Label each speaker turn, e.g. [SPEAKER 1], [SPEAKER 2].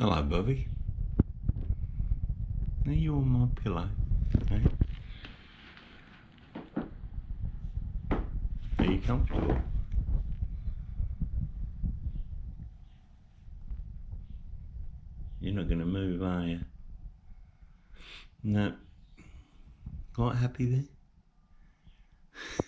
[SPEAKER 1] Hello, Bubby. Are you on my pillow? Hey? Are you comfortable? You're not going to move, are you? No. Quite happy there?